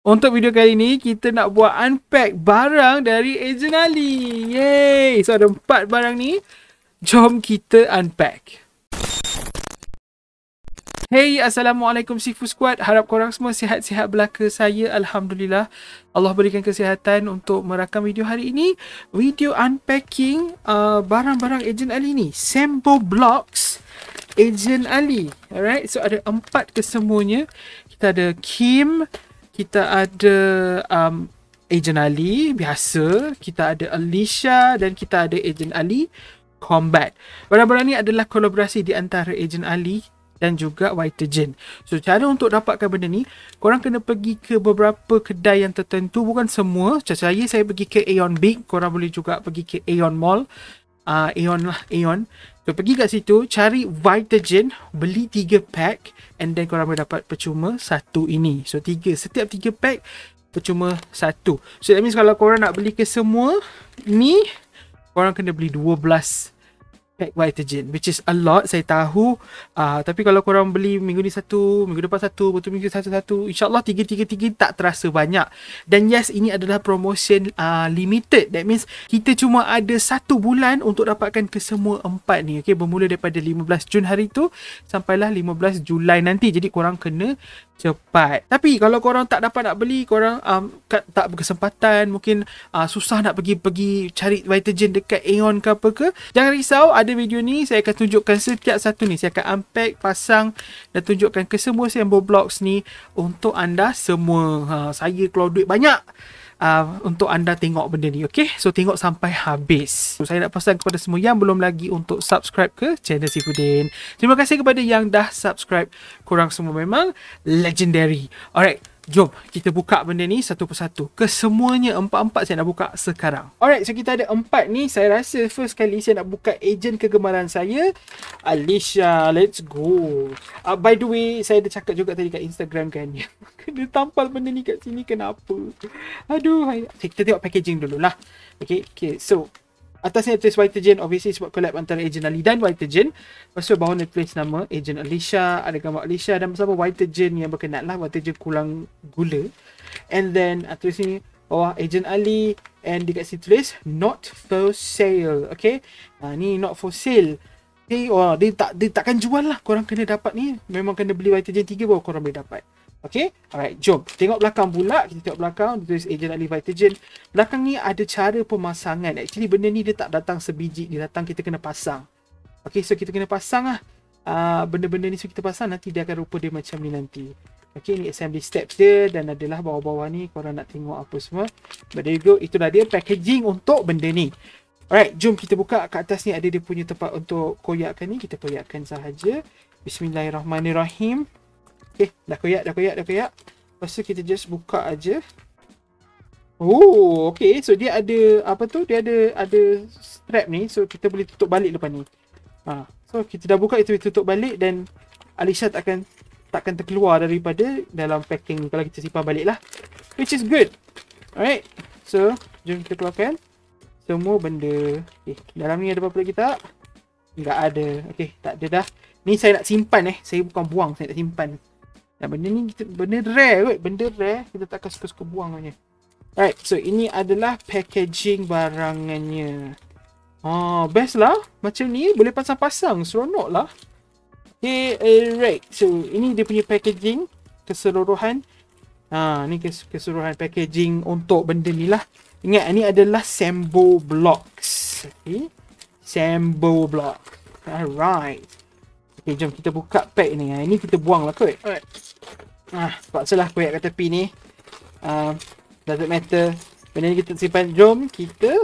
Untuk video kali ni, kita nak buat unpack barang dari Agent Ali. Yeay! So, ada 4 barang ni. Jom kita unpack. Hey, Assalamualaikum Sifu Squad. Harap korang semua sihat-sihat belaka. Saya, Alhamdulillah. Allah berikan kesihatan untuk merakam video hari ini. Video unpacking barang-barang Agent Ali ni. Sambo Blocks Agent Ali. Alright, so ada 4 kesemuanya. Kita ada Kim. Kita ada Agent Ali biasa, kita ada Alicia dan kita ada Agent Ali Combat. Barang-barang ni adalah kolaborasi di antara Agent Ali dan juga Vitagen. So cara untuk dapatkan benda ni, korang kena pergi ke beberapa kedai yang tertentu, bukan semua. Macam saya pergi ke Aeon Big, korang boleh juga pergi ke Aeon Mall. Aeon lah, Aeon. So pergi kat situ, cari Vitagen, beli 3 pack and then korang boleh dapat percuma satu ini. So setiap 3 pack percuma satu. So that means kalau korang nak beli ke semua ni, korang kena beli 12 pack Vitagen, which is a lot, saya tahu. Tapi kalau korang beli minggu ni satu, minggu depan satu, betul minggu satu, InsyaAllah 3 tak terasa banyak. Dan yes, ini adalah promotion limited. That means kita cuma ada 1 bulan untuk dapatkan ke semua 4 ni. Okay, bermula daripada 15 Jun hari tu sampailah 15 Julai nanti. Jadi korang kena cepat. Tapi kalau korang tak dapat nak beli, korang tak berkesempatan, mungkin susah nak pergi cari Vitagen dekat Aeon ke apa ke, jangan risau. Ada video ni saya akan tunjukkan setiap satu ni. Saya akan unpack, pasang dan tunjukkan ke semua Sambo Blocks ni untuk anda semua. Saya keluar duit banyak untuk anda tengok benda ni. Okay, so tengok sampai habis. So, saya nak pesan kepada semua yang belum lagi untuk subscribe ke channel Sifudin. Terima kasih kepada yang dah subscribe. Korang semua memang legendary. Alright, jom kita buka benda ni satu persatu. Kesemuanya 4 saya nak buka sekarang. Alright, so kita ada 4 ni. Saya rasa first kali saya nak buka ejen kegemaran saya, Alicia. Let's go. By the way, saya ada cakap juga tadi kat Instagram kan, kena tampal benda ni kat sini, kenapa? Aduh. Kita tengok packaging dulu lah. Okay, so atasnya tulis Vitagen, obviously sebab collab antara Agent Ali dan Vitagen. Lepas tu bawah ni tulis nama Agent Alicia, ada gambar Alicia dan bersama Vitagen yang berkenaan lah, Vitagen kurang gula. And then tulis ni bawah Agent Ali, and di kat sini tulis not for sale. Okay, ni not for sale. Okay, dia takkan jual lah, korang kena dapat ni. Memang kena beli Vitagen 3 baru korang boleh dapat. Okay, alright, jom tengok belakang pula. Kita tengok belakang, ditulis Agent Ali Vitagen. Belakang ni ada cara pemasangan. Actually benda ni dia tak datang sebiji, dia datang kita kena pasang. Okay, so kita kena pasang lah benda-benda ni. So kita pasang, nanti dia akan rupa dia macam ni nanti. Okay, ni assembly steps dia, dan adalah bawah-bawah ni korang nak tengok apa semua. But there you go, itulah dia packaging untuk benda ni. Alright, jom kita buka. Kat atas ni ada dia punya tempat untuk koyakkan ni. Kita koyakkan sahaja. Bismillahirrahmanirrahim. Okay, dah koyak. Lepas tu kita just buka aja. Oh, okay. So dia ada apa tu? Dia ada strap ni. So kita boleh tutup balik lepas ni. So kita dah buka, itu tutup balik dan Alicia takkan terkeluar daripada dalam packing ni kalau kita simpan balik lah. Which is good. Alright. So jom kita keluarkan semua benda. Okay, dalam ni ada apa-apa lagi tak? Tak ada. Okay, tak ada dah. Ni saya nak simpan Saya bukan buang, saya nak simpan. Dan benda ni benda rare kot. Benda rare kita takkan suka-suka buang punya. Alright, so ini adalah packaging barangannya. Best lah. Macam ni boleh pasang-pasang, seronok lah. Okay, alright. So ini dia punya packaging keseluruhan. Ni keseluruhan packaging untuk benda ni lah. Ingat, ni adalah Sambo Blocks. Okay, Sambo Blocks. Alright. Okay, jom kita buka pack ni. Ini kita buang lah kot. Alright. Paksalah koyak kat tepi ni. Doesn't matter. Benda ni kita simpan. Jom kita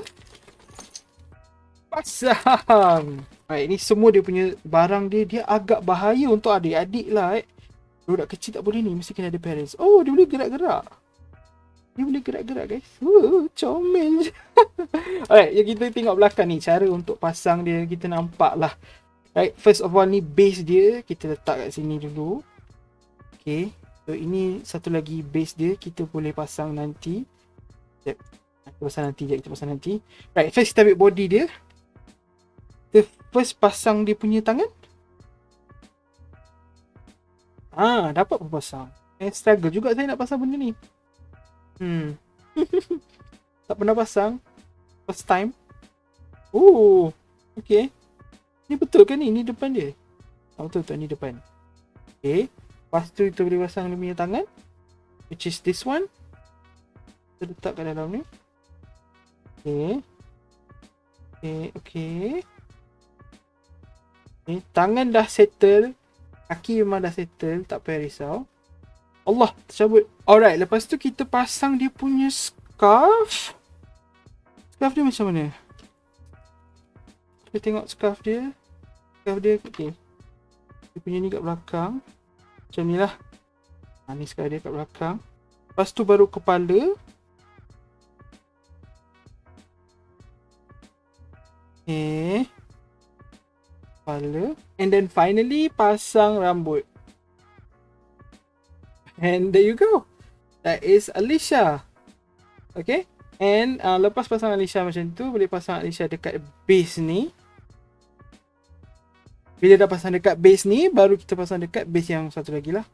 pasang. Alright, ni semua dia punya barang dia. Dia agak bahaya untuk adik-adik lah. Budak kecil tak boleh ni. Mesti kena ada parents. Oh, dia boleh gerak-gerak. Guys. Comel je. Alright, yang kita tengok belakang ni. Cara untuk pasang dia kita nampak lah. Right, first of all ni base dia kita letak kat sini dulu. Okay, so ini satu lagi base dia kita boleh pasang nanti. Sekejap, kita pasang nanti. Right, first kita ambil body dia. Kita first pasang dia punya tangan. Dapat pun pasang. Struggle juga saya nak pasang benda ni. Tak pernah pasang. First time. Oh, okay. Ni betul kan ni? Ni depan dia. Betul ni depan. Okay. Lepas tu kita boleh pasang dia punya tangan. Which is this one. Kita letak kat dalam ni. Okay. Okay. Tangan dah settle. Kaki memang dah settle. Tak payah risau. Allah, tercabut. Alright, lepas tu kita pasang dia punya scarf. Scarf dia macam mana? Kita tengok scarf dia. Scarf dia, okay. Dia punya ni kat belakang. Macam ni lah. Ni scarf dia kat belakang. Lepas tu baru kepala. Okay. Kepala. And then finally, pasang rambut. And there you go. That is Alicia. Okay. And lepas pasang Alicia macam tu, boleh pasang Alicia dekat base ni. Bila dah pasang dekat base ni, baru kita pasang dekat base yang satu lagi lah.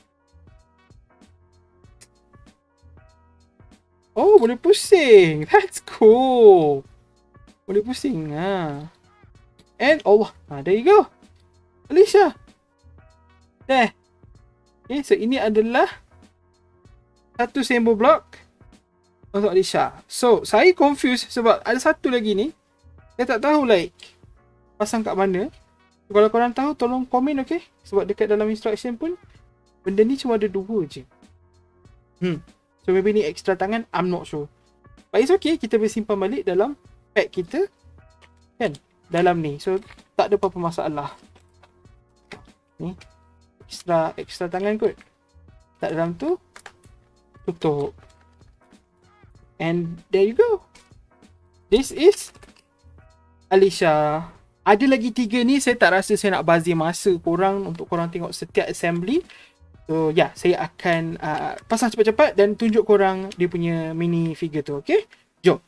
Oh, boleh pusing. That's cool. Boleh pusing. And Allah. There you go. Alicia. There. Okay, so ini adalah satu Sembo block untuk Alicia. So, saya confused sebab ada satu lagi ni. Saya tak tahu like pasang kat mana. So, kalau korang tahu, tolong komen, okay? Sebab dekat dalam instruction pun benda ni cuma ada 2 je. So, maybe ni extra tangan. I'm not sure. But it's okay. Kita boleh simpan balik dalam pack kita. Kan? Dalam ni. So, tak ada apa-apa masalah. Ni. Extra tangan kot. Tak dalam tu. Tutup. And there you go. This is Alicia. Ada lagi 3 ni. Saya tak rasa saya nak bazir masa korang untuk korang tengok setiap assembly. So yeah, saya akan pasang cepat-cepat dan tunjuk korang dia punya mini figure tu. Okay, jom.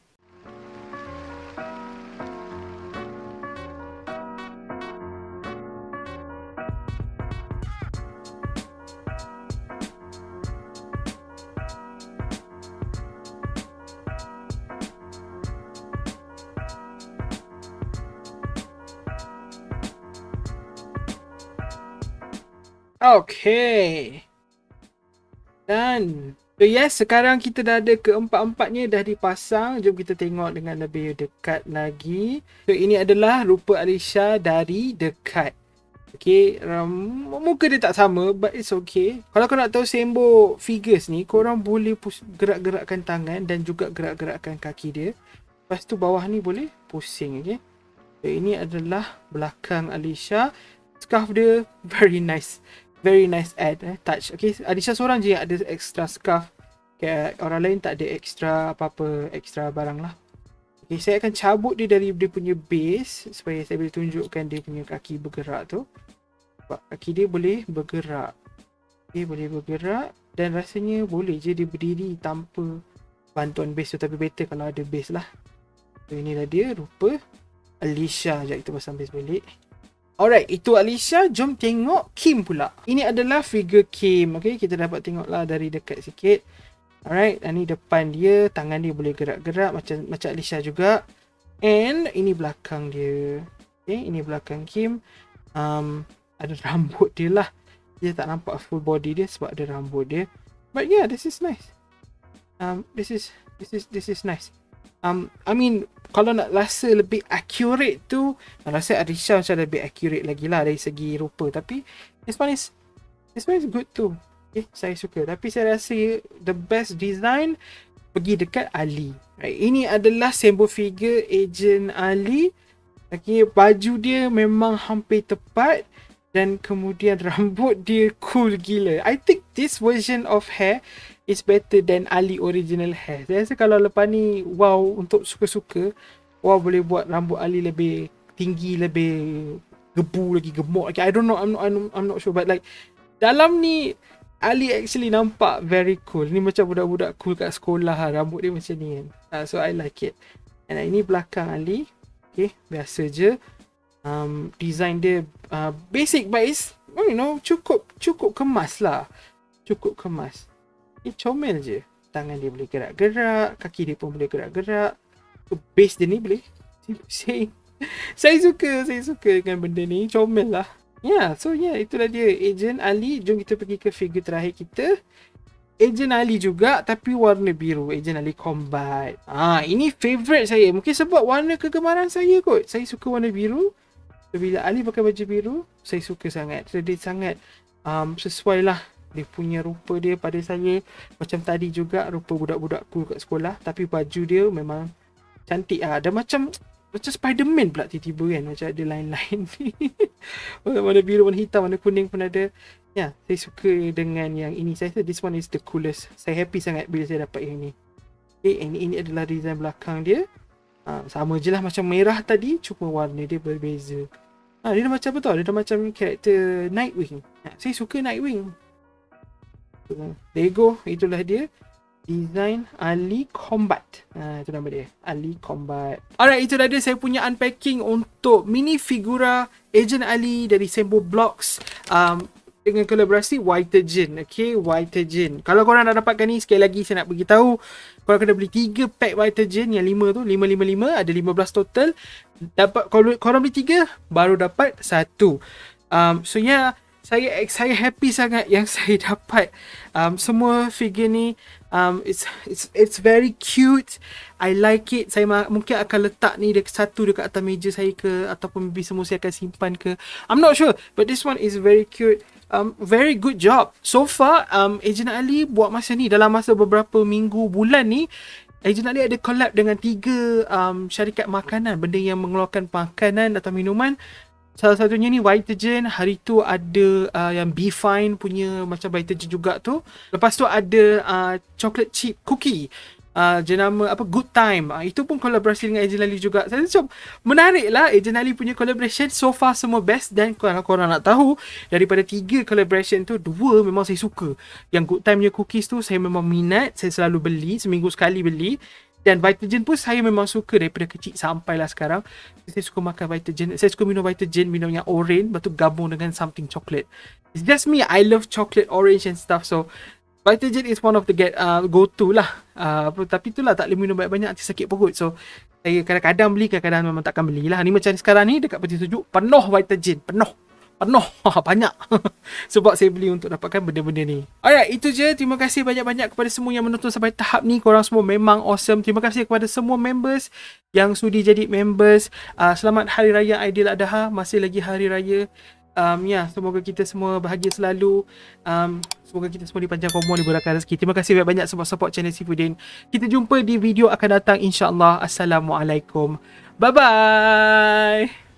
Okay. Dan so yes, sekarang kita dah ada keempat-empatnya dah dipasang. Jom kita tengok dengan lebih dekat lagi. So ini adalah rupa Alicia dari dekat. Okay, muka dia tak sama, but it's okay. Kalau kau nak tahu Sembo figures ni, korang boleh gerak-gerakkan tangan dan juga gerak-gerakkan kaki dia. Lepas tu bawah ni boleh pusing, okay. So ini adalah belakang Alicia. Scarf dia very nice. Very nice touch. Okay, Alicia seorang je yang ada extra scarf. Okay, orang lain tak ada extra apa-apa, extra barang lah. Okay, saya akan cabut dia dari dia punya base supaya saya boleh tunjukkan dia punya kaki bergerak tu. Sebab kaki dia boleh bergerak. Okay, boleh bergerak dan rasanya boleh je dia berdiri tanpa bantuan base tu. Tapi better kalau ada base lah. So inilah dia rupa Alicia. Sekejap kita pasang base balik. Alright, itu Alicia. Jom tengok Kim pula. Ini adalah figure Kim. Okay, kita dapat tengoklah dari dekat sikit. Alright, dan ni depan dia. Tangan dia boleh gerak-gerak macam Alicia juga. And ini belakang dia. Okay, ini belakang Kim. Ada rambut dia lah. Dia tak nampak full body dia sebab ada rambut dia. But yeah, this is nice. This is nice. I mean, kalau nak rasa lebih accurate tu, rasa Alicia macam lebih accurate lagi lah dari segi rupa. Tapi this one is good too. Okay, saya suka. Tapi saya rasa the best design pergi dekat Ali. Right, ini adalah Sembo figure Agent Ali. Okay, baju dia memang hampir tepat. Dan kemudian rambut dia cool gila. I think this version of hair is better than Ali original hair. Saya rasa kalau lepas ni, wow, untuk suka-suka, wow, boleh buat rambut Ali lebih tinggi, lebih gebu lagi, gemuk lagi. I don't know, I'm not sure. But like, dalam ni, Ali actually nampak very cool. Ni macam budak-budak cool kat sekolah lah. Rambut dia macam ni kan. So I like it. And ini belakang Ali. Okay, biasa je. Design dia basic but it's, you know, cukup kemas lah. Cukup kemas. Comel je. tangan dia boleh gerak-gerak, kaki dia pun boleh gerak-gerak. Base dia ni boleh saya suka dengan benda ni, comel lah. So itulah dia Agent Ali. Jom kita pergi ke figure terakhir kita. Agent Ali juga tapi warna biru, Agent Ali Combat. Ini favourite saya. Mungkin sebab warna kegemaran saya kot. Saya suka warna biru. So, bila Ali pakai baju biru, saya suka sangat. So, dia sangat sesuai lah. Dia punya rupa dia pada saya. Macam tadi juga rupa budak-budakku kat sekolah. Tapi baju dia memang cantik lah. Dia macam Spiderman pula tiba-tiba kan. Macam ada line-line ni. Warna biru, warna hitam, warna kuning pun ada. Saya suka dengan yang ini. Saya rasa this one is the coolest. Saya happy sangat bila saya dapat yang ini. Ini adalah design belakang dia. Sama je lah macam merah tadi. Cuma warna dia berbeza. Dia dah macam apa tau? Dia dah macam karakter Nightwing. Saya suka Nightwing. Lego, itulah dia. Design Ali Combat. Itu nama dia, Ali Combat. Alright, itu dah dia saya punya unpacking untuk mini figura Agent Ali dari Sembo Blocks. Dengan kolaborasi Vitagen. Okay, Vitagen. Kalau korang dah dapatkan ni, sekali lagi saya nak beritahu, korang kena beli 3 pack Vitagen. Yang 5 tu, 555, ada 15 total. Dapat, kalau korang beli 3, baru dapat 1. So saya happy sangat yang saya dapat semua figure ni. It's very cute. I like it. Saya mungkin akan letak ni satu dekat atas meja saya ke, ataupun maybe semua saya akan simpan ke. I'm not sure, but this one is very cute. Very good job. So far, Agent Ali buat masa ni, dalam masa beberapa minggu, bulan ni, Agent Ali ada collab dengan 3 syarikat makanan, benda yang mengeluarkan makanan atau minuman. Salah satunya ni Vitagen. Hari tu ada yang Be Fine punya macam Vitagen juga tu. Lepas tu ada chocolate chip cookie, jenama Good Time. Itu pun kolaborasi dengan Agent Ali juga. Saya macam menarik lah Agent Ali punya collaboration. So far semua best. Dan kalau korang nak tahu, daripada 3 collaboration tu, 2 memang saya suka. Yang Good Time punya cookies tu saya memang minat. Saya selalu beli, seminggu sekali beli. Dan Vitagen pun saya memang suka daripada kecil sampailah sekarang. Saya suka makan Vitagen. Saya suka minum Vitagen, minum yang orange, lepas tu gabung dengan something chocolate. It's just me, I love chocolate, orange and stuff. So Vitagen is one of the go-to lah. Tapi itulah, tak boleh minum banyak-banyak, nanti sakit perut. So saya kadang-kadang beli, kadang-kadang memang takkan belilah. Ni macam sekarang ni dekat Peti Sejuk, penuh Vitagen, penuh banyak. Sebab saya beli untuk dapatkan benda-benda ni. Alright, itu je. Terima kasih banyak-banyak kepada semua yang menonton sampai tahap ni. Korang semua memang awesome. Terima kasih kepada semua members yang sudi jadi members. Selamat Hari Raya Aidiladha. Masih lagi Hari Raya. Semoga kita semua bahagia selalu. Semoga kita semua dipanjangkan umur, diberkati rezeki. Terima kasih banyak-banyak sebab support channel Sifudin. Kita jumpa di video akan datang, insya-Allah. Assalamualaikum. Bye-bye.